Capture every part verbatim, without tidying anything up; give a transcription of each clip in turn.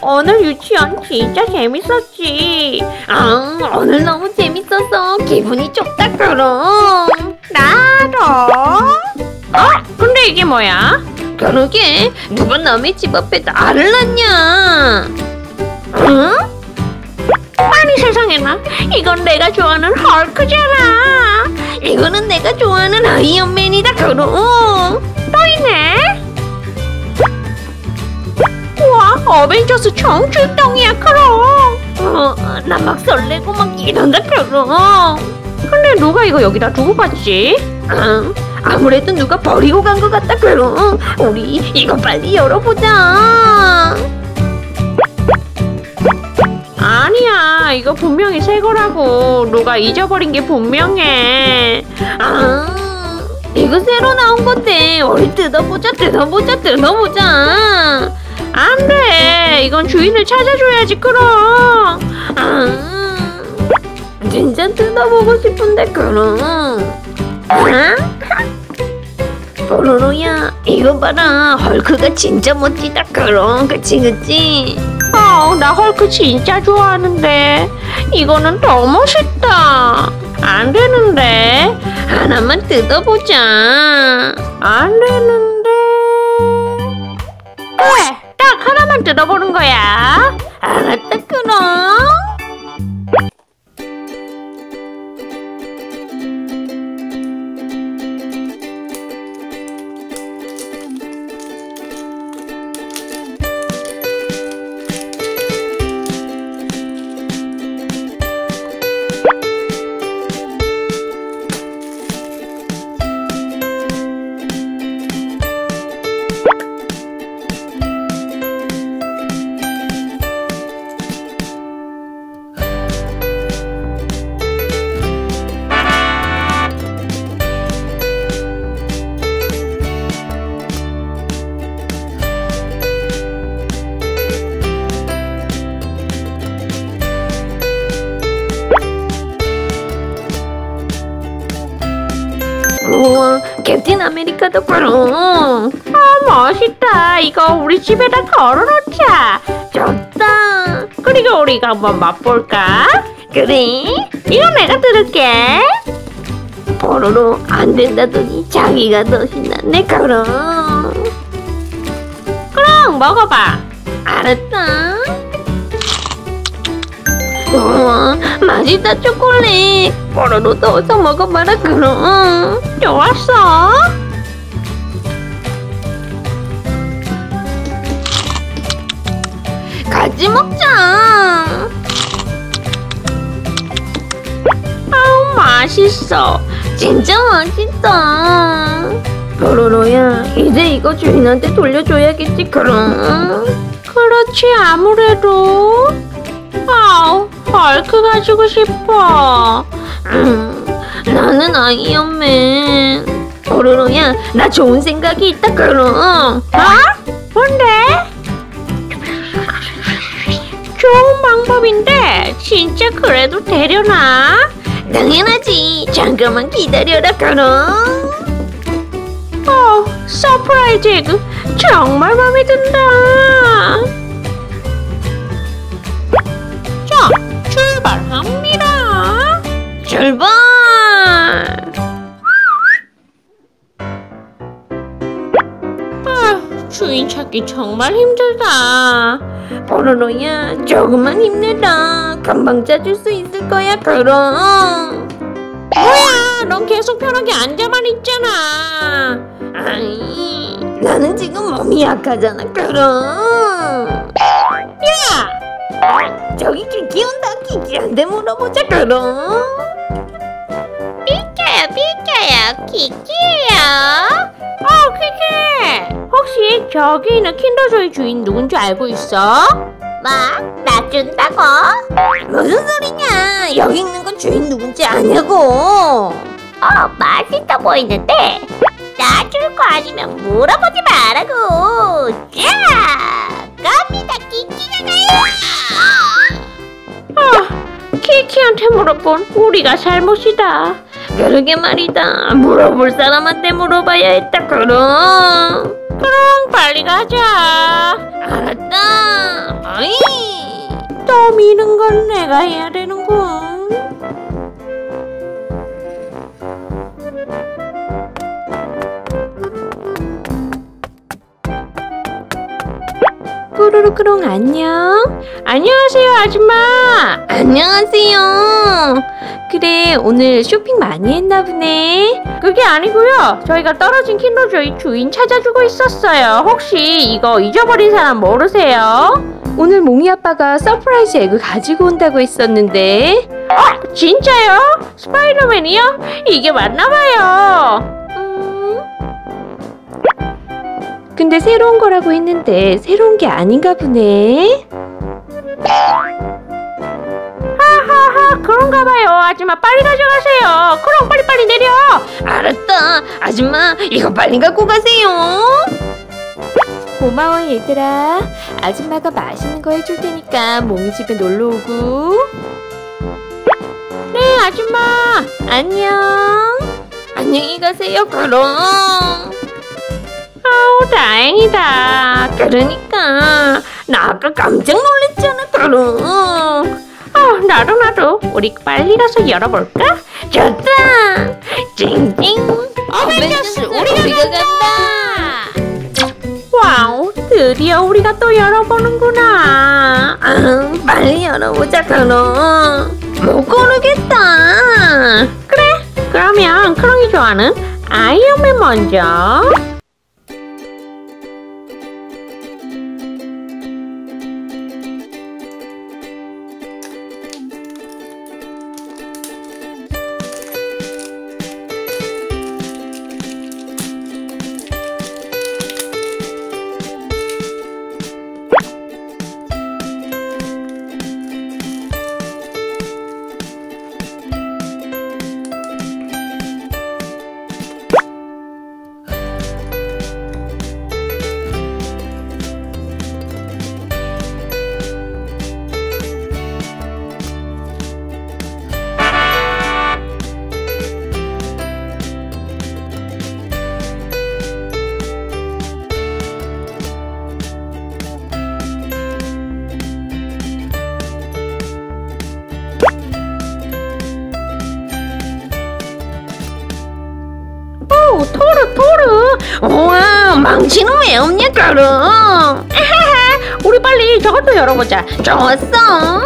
오늘 유치원 진짜 재밌었지. 아, 오늘 너무 재밌어서 기분이 좋다 그럼. 나도. 어? 근데 이게 뭐야? 그러게 누가 남의 집 앞에 나를 놨냐? 응? 아니 세상에나, 이건 내가 좋아하는 헐크잖아. 이거는 내가 좋아하는 아이언맨이다 그럼. 또 있네. 우와, 어벤져스 총 출동이야 그럼. 어, 나 막 설레고 막 이런다 그럼. 근데 누가 이거 여기다 두고 갔지? 응, 아무래도 누가 버리고 간 것 같다 그럼. 우리 이거 빨리 열어보자. 아니야, 이거 분명히 새 거라고. 누가 잊어버린 게 분명해. 아, 이거 새로 나온 건데 우리 뜯어보자 뜯어보자 뜯어보자. 안 돼, 이건 주인을 찾아줘야지 그럼. 아, 진짜 뜯어보고 싶은데 그럼. 아? 뽀로로야, 이거 봐라. 헐크가 진짜 멋지다 그럼. 그치 그치? 어, 나 헐크 진짜 좋아하는데 이거는 더 멋있다. 안 되는데. 하나만 뜯어보자. 안 되는데. 그래, 딱 하나만 뜯어보는 거야. 알았다 그럼. 우와, 캡틴 아메리카도 그럼. 아, 멋있다. 이거 우리 집에다 걸어놓자. 좋다. 그리고 우리가 한번 맛볼까? 그래, 이거 내가 들을게. 뽀로로 안 된다더니 자기가 더 신났네 그럼. 그럼 먹어봐. 알았다. 우와, 맛있다 초콜릿. 뽀로로도 어서 먹어봐라 그럼. 좋았어. 같이 먹자. 아우, 맛있어. 진짜 맛있다. 뽀로로야, 이제 이거 주인한테 돌려줘야겠지 그럼. 그렇지 아무래도. 아우, 헐크 가지고 싶어. 음, 나는 아이언맨. 뽀로로야, 나 좋은 생각이 있다 그럼. 어? 뭔데? 좋은 방법인데 진짜 그래도 되려나? 당연하지. 잠깐만 기다려라 그럼. 어, 서프라이즈 에그 정말 마음에 든다. 자, 출발합니다. 출발! 아, 주인 찾기 정말 힘들다. 뽀로로야, 조금만 힘내라. 금방 찾을 수 있을 거야 그럼. 뭐야, 넌 계속 편하게 앉아만 있잖아. 아이, 나는 지금 몸이 약하잖아 그럼. 야, 저기 키키 온다. 키키한테 물어보자 그럼. 비켜요 비켜요, 키키예요. 어, 키키, 혹시 저기 있는 킨더조이 주인 누군지 알고 있어? 뭐? 나 준다고? 무슨 소리냐. 여기 있는 건 주인 누군지 아냐고. 어, 맛있어 보이는데 나 줄 거 아니면 물어보지 말라고. 자, 갑니다. 키키가 가요. 아, 키키한테 물어본 우리가 잘못이다. 그러게 말이다. 물어볼 사람한테 물어봐야 했다 그럼. 그럼 빨리 가자. 알았다. 어이. 또 미는 건 내가 해야 되는군. 뽀로로크롱 안녕. 안녕하세요 아줌마. 안녕하세요. 그래 오늘 쇼핑 많이 했나 보네. 그게 아니고요, 저희가 떨어진 킨더조이 주인 찾아주고 있었어요. 혹시 이거 잊어버린 사람 모르세요? 오늘 몽이 아빠가 서프라이즈 에그 가지고 온다고 했었는데. 어? 진짜요? 스파이더맨이요? 이게 맞나봐요. 근데 새로운 거라고 했는데 새로운 게 아닌가 보네. 하하하, 그런가 봐요. 아줌마 빨리 가져가세요. 그럼 빨리빨리 내려. 알았다. 아줌마 이거 빨리 갖고 가세요. 고마워 얘들아. 아줌마가 맛있는 거 해줄 테니까 몽이 집에 놀러 오고. 네 아줌마. 안녕. 안녕히 가세요. 그럼. 아우 다행이다. 그러니까 나 아까 깜짝 놀랐잖아. 그럼 아 나도 나도 우리 빨리 가서 열어볼까? 좋다. 찡찡. 어벤져스 우리가, 우리가 간다. 와우 드디어 우리가 또 열어보는구나. 아, 빨리 열어보자. 그럼 못 고르겠다. 그래 그러면 크롱이 좋아하는 아이언맨 먼저. 토르 토르. 우와 망치는 왜 없냐 그럼. 우리 빨리 저것도 열어보자. 좋았어.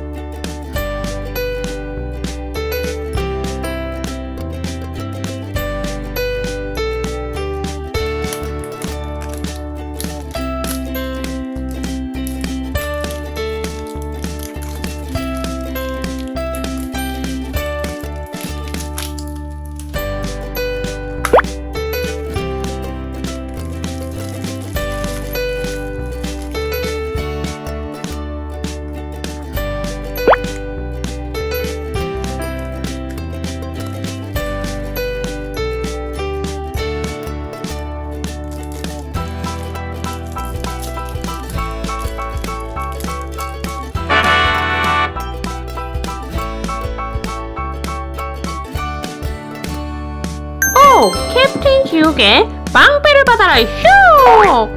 오! 캡틴 지옥의 빵배를 받아라. 슉!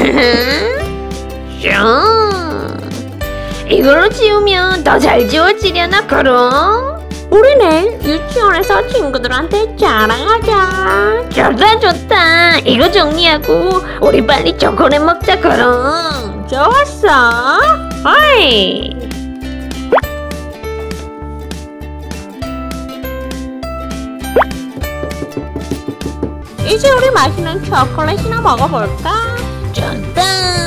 슉! 이걸로 지우면 더 잘 지워지려나 그럼? 우리 내일 유치원에서 친구들한테 자랑하자. 좋다 좋다. 이거 정리하고 우리 빨리 초콜릿 먹자 그럼. 좋았어. 어이. 이제 우리 맛있는 초콜릿이나 먹어볼까? 좋다.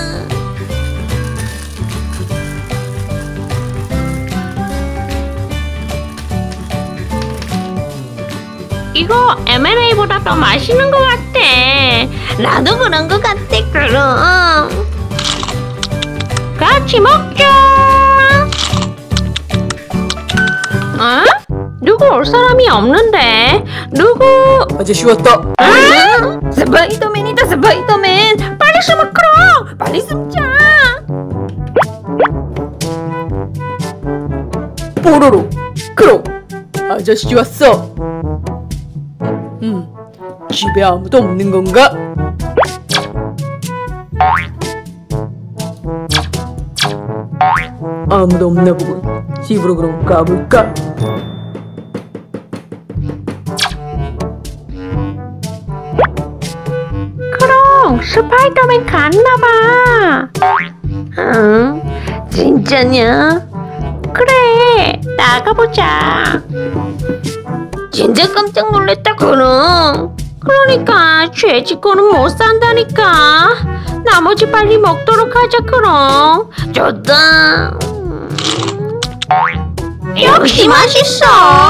이거 엠 앤 에이보다 더 맛있는 것 같아. 나도 그런 것 같아. 그럼 같이 먹자. 어? 누구 올 사람이 없는데? 누구? 아저씨 왔다. 아? 스파이더맨이다. 스파이더맨. 빨리 숨어 크롱. 빨리 숨자. 뽀로로 크롱 아저씨 왔어. 음 집에 아무도 없는 건가? 아무도 없나 보군. 집으로 그럼 가볼까? 그럼 스파이더맨 갔나봐. 응? 진짜냐? 그래, 나가보자. 진짜 깜짝 놀랐다 그럼. 그러니까 죄짓고는 못 산다니까. 나머지 빨리 먹도록 하자 그럼. 좋다. 음. 역시 맛있어.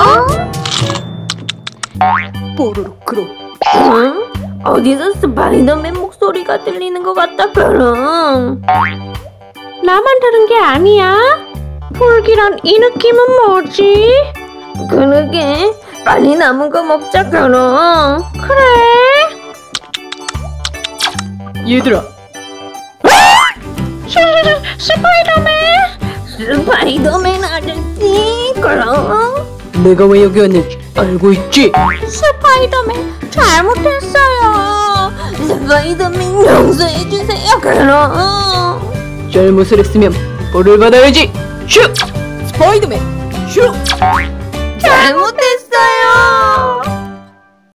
뽀로로 그럼. 응? 어디서 스파이더맨 목소리가 들리는 것 같다 그럼. 나만 들은 게 아니야? 불길한 이 느낌은 뭐지? 그러게, 빨리 남은 거 먹자 그럼. 그래. 얘들아, 스, 스파이더맨? 스파이더맨 아저씨 그럼? 내가 왜 여기 왔는지 알고 있지? 스파이더맨 잘못했어요. 스파이더맨 용서해주세요 그럼. 잘못을 했으면 벌을 받아야지. 슉! 스파이더맨 슉! 잘못했어요.